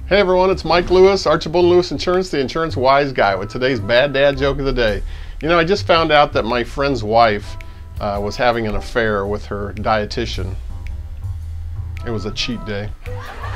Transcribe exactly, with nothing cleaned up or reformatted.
Hey everyone, it's Mike Lewis, Archibald Lewis Insurance, the insurance wise guy, with today's bad dad joke of the day. You know, I just found out that my friend's wife uh, was having an affair with her dietitian. It was a cheat day.